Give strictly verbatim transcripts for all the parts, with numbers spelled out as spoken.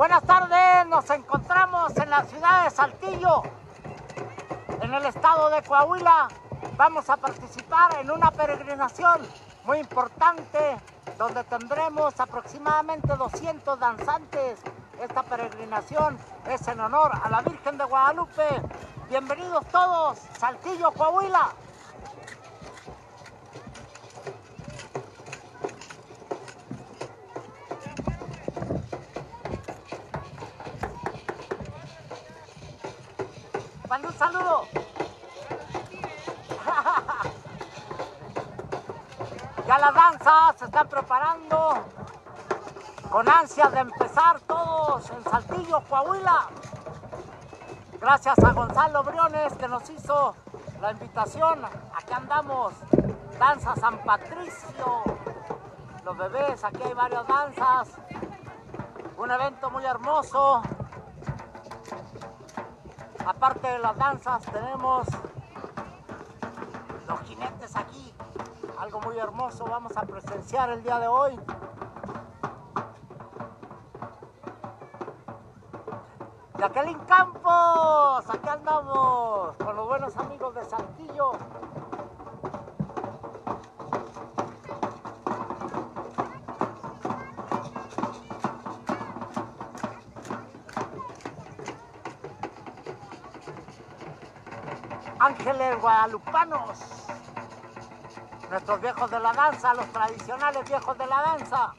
Buenas tardes, nos encontramos en la ciudad de Saltillo, en el estado de Coahuila. Vamos a participar en una peregrinación muy importante donde tendremos aproximadamente doscientos danzantes. Esta peregrinación es en honor a la Virgen de Guadalupe. Bienvenidos todos, Saltillo, Coahuila. Mando un saludo. Ya las danzas se están preparando con ansias de empezar todos en Saltillo, Coahuila. Gracias a Gonzalo Briones que nos hizo la invitación. Aquí andamos, Danza San Patricio. Los bebés, aquí hay varias danzas. Un evento muy hermoso. Aparte de las danzas tenemos los jinetes aquí, algo muy hermoso vamos a presenciar el día de hoy. Jacqueline Campos, aquí andamos con los buenos amigos de Saltillo. Ángeles guadalupanos, nuestros viejos de la danza, los tradicionales viejos de la danza.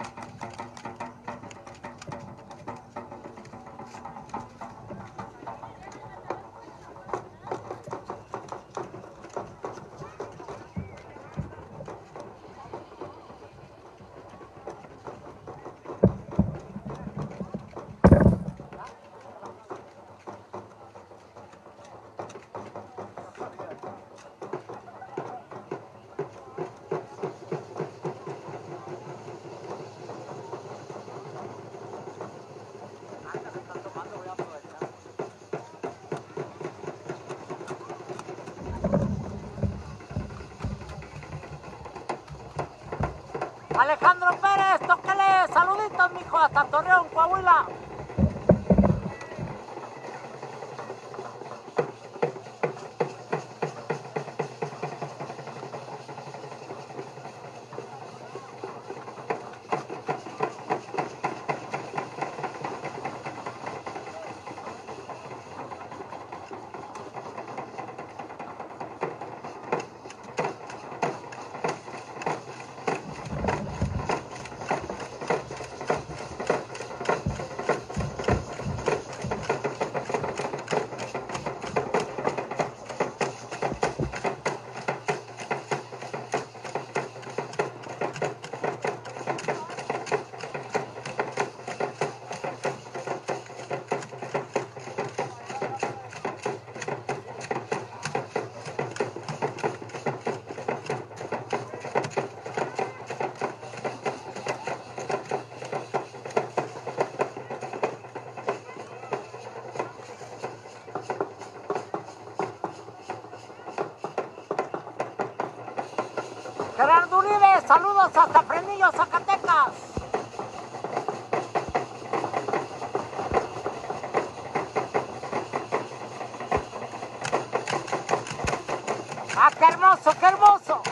Alejandro Pérez, tóquele, saluditos mijo, hasta Torreón, Coahuila. Gerardo Uribe, saludos hasta Fresnillo, Zacatecas. ¡Ah, qué hermoso, qué hermoso!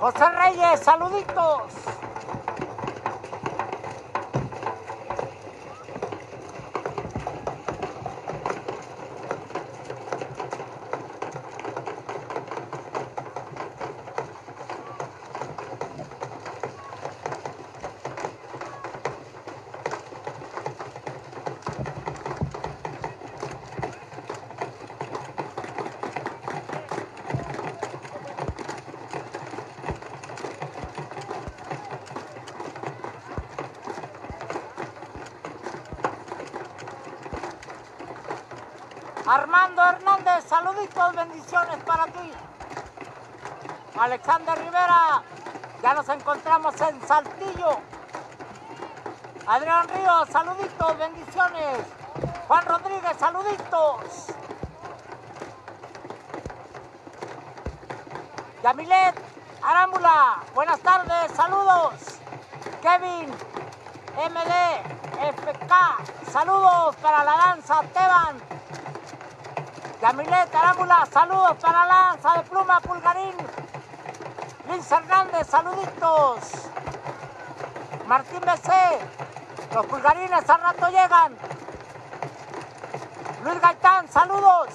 José Reyes, saluditos. Armando Hernández, saluditos, bendiciones para ti. Alexander Rivera, ya nos encontramos en Saltillo. Adrián Ríos, saluditos, bendiciones. Juan Rodríguez, saluditos. Yamilet Arámbula, buenas tardes, saludos. Kevin M D F K, saludos para la danza Teban. Yamilet Arámbula, saludos para la danza de pluma Pulgarín. Luis Hernández, saluditos. Martín B C, los pulgarines al rato llegan. Luis Gaitán, saludos.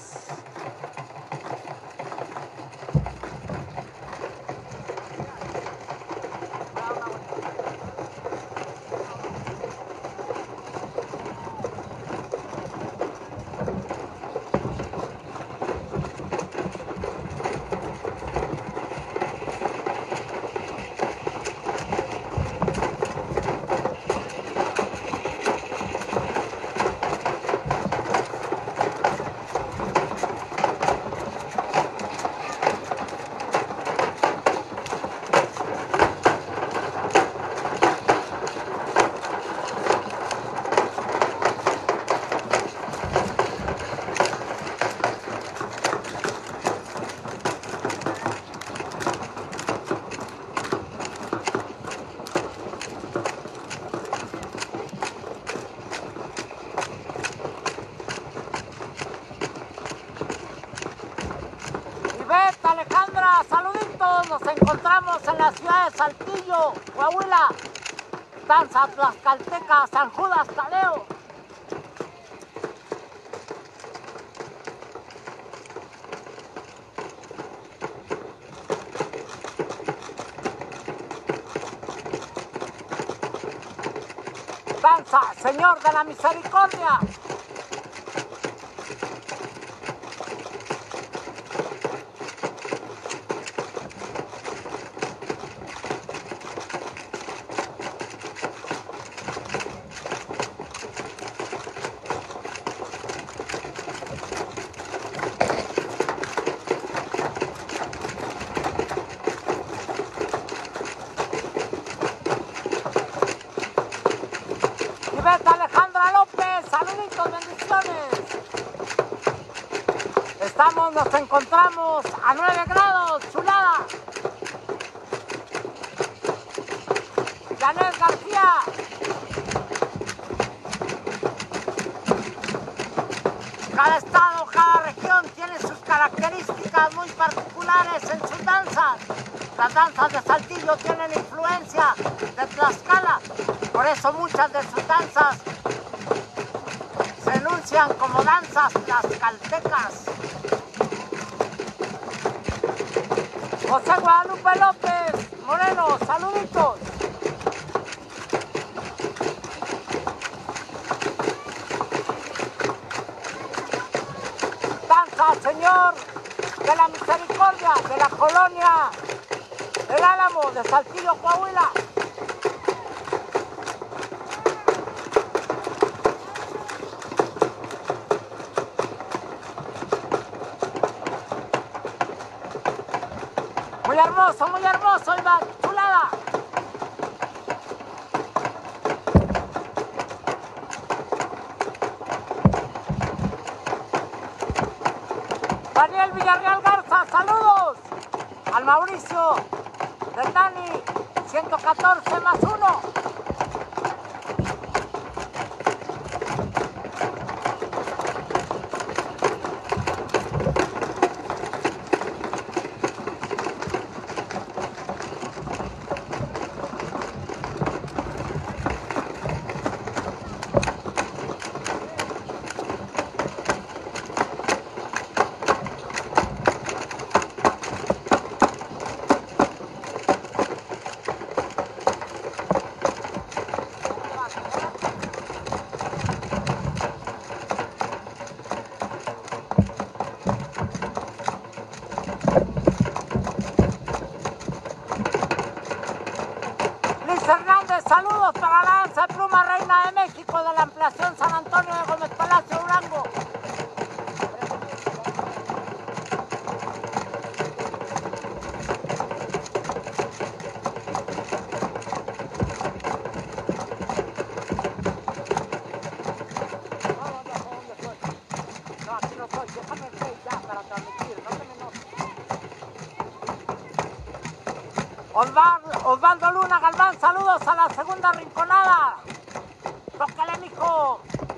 Alejandra, saluditos, nos encontramos en la ciudad de Saltillo, Coahuila, danza tlaxcalteca, San Judas Tadeo. Danza Señor de la Misericordia. Alejandra López, saluditos, bendiciones. Estamos, nos encontramos a nueve grados, chulada. Janet García. Cada estado, cada región tiene sus características muy particulares en sus danzas. Las danzas de Saltillo tienen influencia de Tlaxcala, por eso muchas de sus danzas se enuncian como danzas tlaxcaltecas. José Guadalupe López Moreno, saluditos. Danza Señor de la Misericordia de la colonia El Álamo de Saltillo, Coahuila. Muy hermoso, muy hermoso, Iván, chulada. Daniel Villarreal Garza, saludos. Al Mauricio del Dani, ciento catorce más uno. Osvaldo, Osvaldo Luna Galván, saludos a la segunda rinconada. Tócale, mijo.